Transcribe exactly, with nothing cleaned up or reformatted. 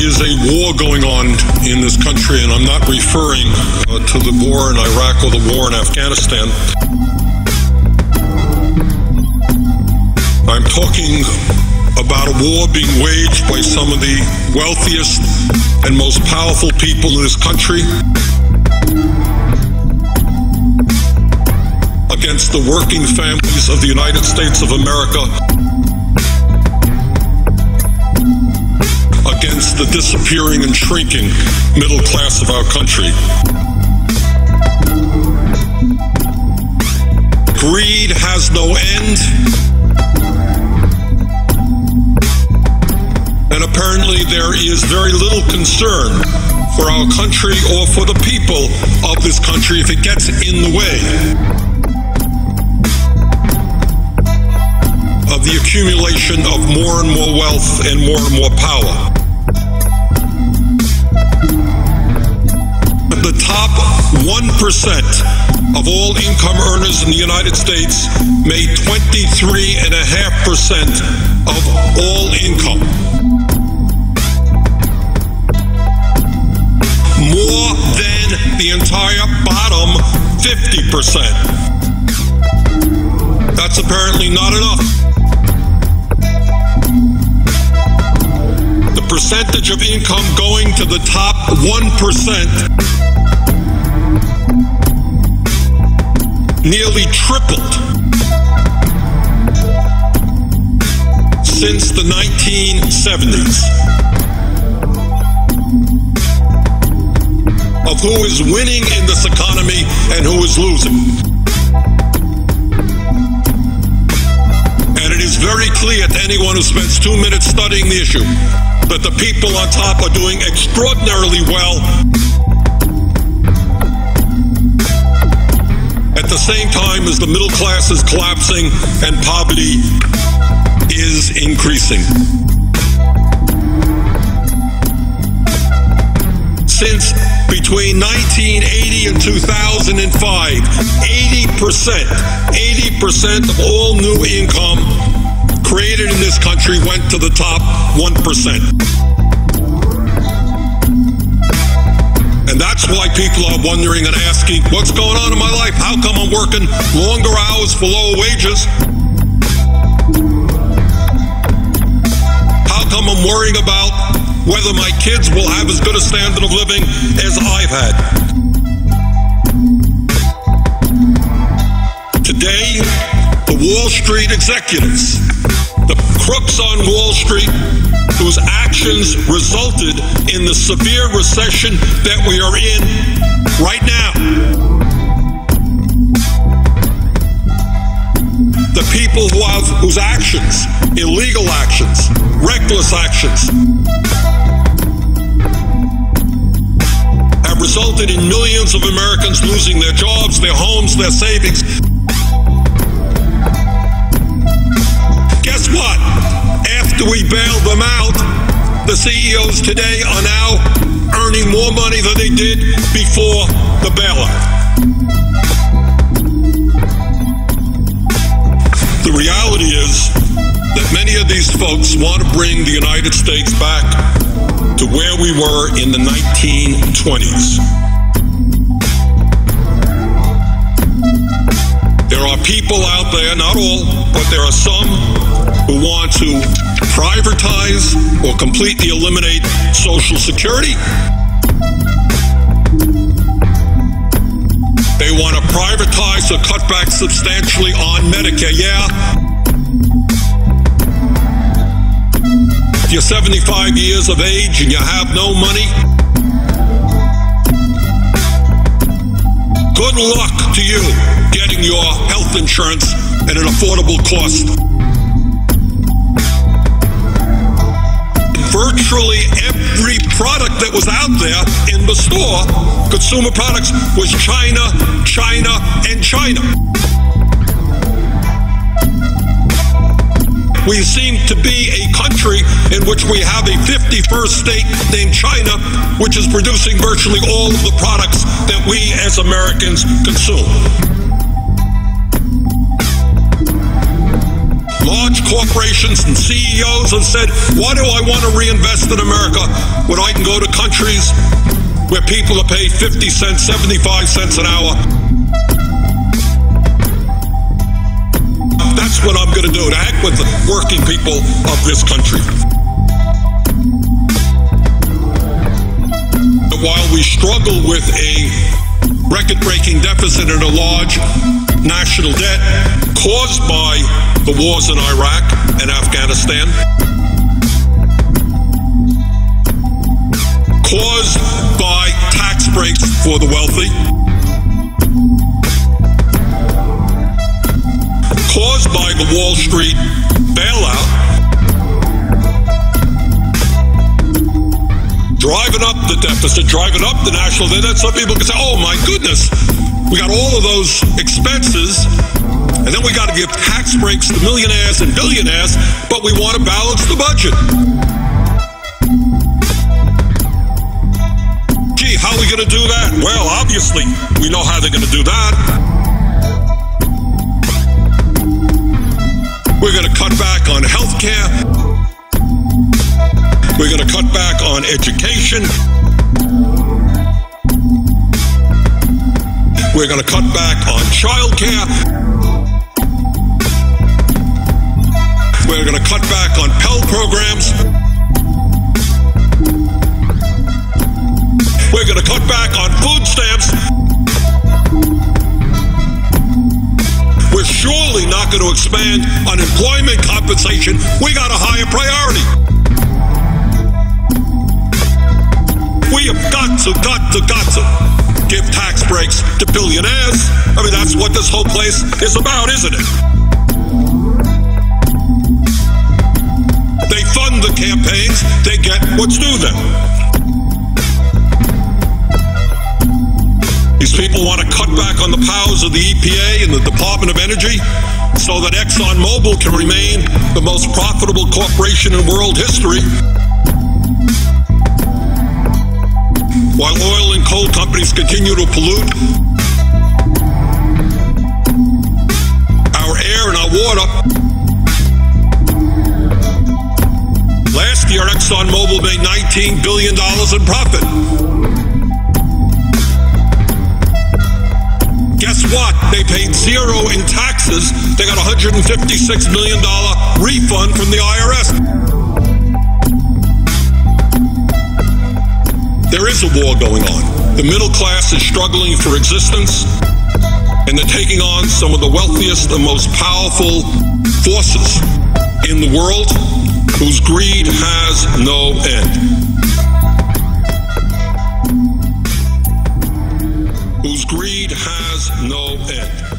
is a war going on in this country, and I'm not referring uh, to the war in Iraq or the war in Afghanistan. I'm talking about a war being waged by some of the wealthiest and most powerful people in this country against the working families of the United States of America, against the disappearing and shrinking middle class of our country. Greed has no end, and apparently there is very little concern for our country or for the people of this country if it gets in the way of the accumulation of more and more wealth and more and more power. The top one percent of all income earners in the United States made twenty-three point five percent of all income. More than the entire bottom fifty percent. That's apparently not enough. The percentage of income going to the top one percent nearly tripled since the nineteen seventies. Of who is winning in this economy and who is losing. And it is very clear to anyone who spends two minutes studying the issue that the people on top are doing extraordinarily well, at the same time as the middle class is collapsing and poverty is increasing. Since between nineteen eighty and two thousand five, eighty percent, eighty percent of all new income created in this country went to the top one percent. And that's why people are wondering and asking, what's going on in my life? How come I'm working longer hours for lower wages? How come I'm worrying about whether my kids will have as good a standard of living as I've had? Today, the Wall Street executives, the crooks on Wall Street, whose actions resulted in the severe recession that we are in right now. The people who have, whose actions, illegal actions, reckless actions, have resulted in millions of Americans losing their jobs, their homes, their savings. Guess what? After we bailed them out, the C E Os today are now earning more money than they did before the bailout. The reality is that many of these folks want to bring the United States back to where we were in the nineteen twenties. There are people out there, not all, but there are some who want to privatize or completely eliminate Social Security. They want to privatize or cut back substantially on Medicare. Yeah. If you're seventy-five years of age and you have no money, good luck to you getting your health insurance at an affordable cost. Virtually every product that was out there in the store, consumer products, was China, China, and China. We seem to be a country in which we have a fifty-first state named China, which is producing virtually all of the products that we as Americans consume. Large large corporations and C E Os have said, why do I want to reinvest in America when I can go to countries where people are paid fifty cents, seventy-five cents an hour? That's what I'm going to do. To heck with the working people of this country. While we struggle with a record-breaking deficit and a large national debt caused by the wars in Iraq and Afghanistan, caused by tax breaks for the wealthy, caused by the Wall Street bailout, driving up the deficit, driving up the national debt. Some people can say, oh my goodness, we got all of those expenses, and then we got to give tax breaks to millionaires and billionaires, but we want to balance the budget. Gee, how are we going to do that? Well, obviously, we know how they're going to do that. We're going to cut back on health care. We're going to cut back on education. We're going to cut back on child care. We're going to cut back on Pell programs. We're going to cut back on food stamps. We're surely not going to expand unemployment compensation. We got a higher priority. We have got to, got to, got to give tax breaks to billionaires. I mean, that's what this whole place is about, isn't it? They fund the campaigns, they get what's due them. These people want to cut back on the powers of the E P A and the Department of Energy so that ExxonMobil can remain the most profitable corporation in world history, while oil and coal companies continue to pollute our air and our water. Last year, ExxonMobil made nineteen billion dollars in profit. Guess what? They paid zero in taxes. They got a one hundred fifty-six million dollars refund from the I R S. There is a war going on. The middle class is struggling for existence, and they're taking on some of the wealthiest and most powerful forces in the world whose greed has no end. Whose greed has no end.